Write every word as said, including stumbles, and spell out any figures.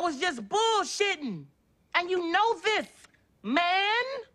was just bullshitting. And you know this, man.